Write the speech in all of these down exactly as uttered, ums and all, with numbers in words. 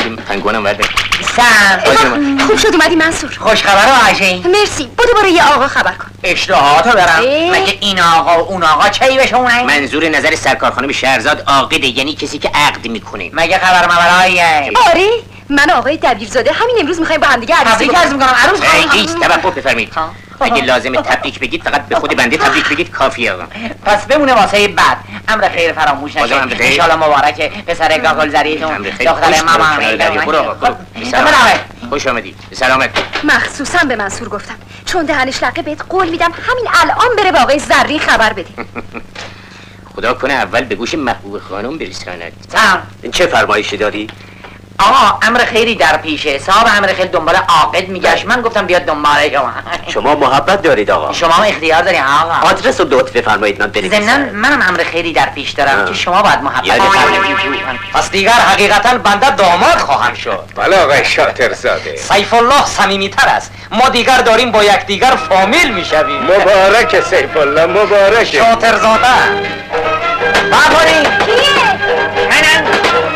بریم پنگوانم ورده. سلام. خوب شد اومدی منصور. خوش خبر آجی. مرسی. بودو برو یه آقا خبر کن. اشتهاتو برم. مگه این آقا و اون آقا چی بهشونه؟ منظور نظر سرکار خانم شهرزاد عاقده، یعنی کسی که عقد میکنه. مگه خبر مبراییه؟ آره من آقای دبیرزاده همین امروز میخوایم با هم دیگه عروسی عرض میکنم. عروس هیچ توقف بفرمایید. اگه لازمه تبریک بگید فقط به خود بنده تبریک بگید کافیه. پس بمونه واسه بعد. امر خیر فراموش نشه. ان شاء الله مبارکه پسر گاگلزریتون دختر ماما. برو آقا. خوش آمدید. سلامت. مخصوصا به منصور گفتم چون دهنش لقه بهت قول میدم همین الان بره به آقای زرین خبر بده. خدا کنه اول به گوش محبوب خانم برساند. سلام. چه فرمایشی داری؟ آقا امر خیری در پیشه. صاحب امر خیر دنبال عاقد میگشت. من گفتم بیاد دنبال شما. شما محبت دارید آقا. شما هم اختیار دارین آقا. آدرس رو لطف بفرمایید من بریم. ضمناً منم امر خیری در پیش دارم که شما باید محبت کنید. پس دیگر حقیقتا بنده داماد خواهم شد. بله آقای شاطرزاده. سیف الله صمیمی‌تر است. ما دیگر داریم با یکدیگر فامیل میشویم. مبارک سیف الله مبارک. شاطرزاده. باباری. کیه؟ منم.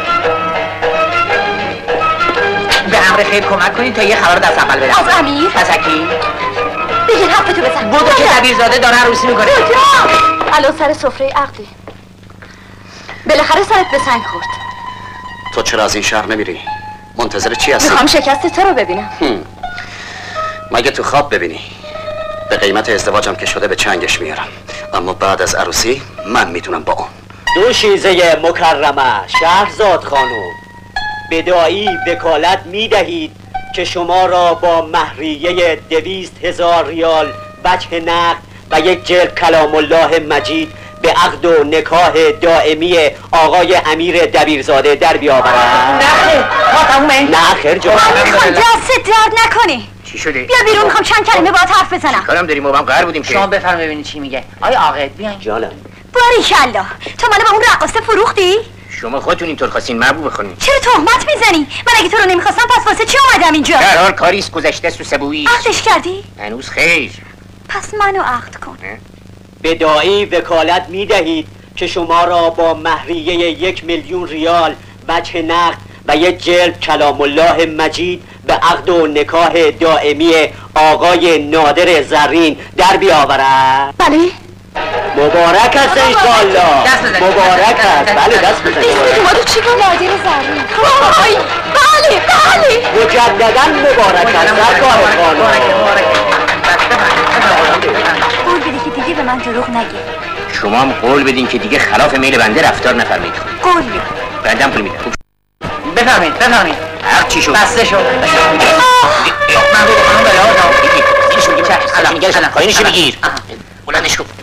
به امر خیر کمک کنید تا یه خبر دست اول بدم. از امیر؟ پس اکی؟ بگیر حرفتو بزن. بودو که دبیرزاده داره عروسی میکنه. الان سر سفره عقده. بالاخره سرت به سنگ خورد. تو چرا از این شهر نمیری؟ منتظر چی هستی؟ میخوام شکست تو رو ببینم. مگه تو خواب ببینی؟ به قیمت ازدواجم که شده به چنگش میارم، اما بعد از عروسی من میتونم با اون. دو شیزه مکرمه شهرزاد خانم، بداعی وکالت میدهید که شما را با مهریه دویست هزار ریال وجه نقد و یک جلد کلام الله مجید به عقد و نکاح دائمی آقای امیر دبیرزاده در بیاورد. نه خیر تا تمومه؟ نه خیر جان. میخوام دست درد نکنی. چی شده؟ بیا بیرون میخوام چند کلمه باهات حرف بزنم. کارم داریم ما هم قرار بودیم که شما بفرم ببینید چی میگه. آیا عاقد بیاین. جانم. باریکلا تو منو به اون رقاصه فروختی؟ شما خودتون اینطور خواستین محبوب خانم. چرا تهمت میزنی؟ من اگه تو رو نمیخواستم پس واسه چی اومدم اینجا؟ در حال کاریست گذشته است و سبویی. عقدش کردی؟ هنوز خیر. پس منو عقد کن. بداعی وکالت میدهید که شما را با مهریه یک میلیون ریال وجه نقد و یک جلد کلام الله مجید به عقد و نکاح دائمی آقای نادر زرین در بیاورد. بله؟ مبارک است انشاءالله. مبارک است. بله دست بزنید. اسم اومدو چی بود؟ نادر زرین. وای بله بله. مجددا مبارک است سرکار خانم. قول بده که دیگه به من دروغ نگی. شما هم قول بدین که دیگه خلاف میل بنده رفتار نفرمایید. قول میدم. بنده هم قول میدم. بفرمایید بفرمایید. هر چی شد؟ بسته شد. من رو خانم بله آقا. بگیر. اینشو بگیر. الان نگرش الان. پایینشو بگیر. بلندش کن.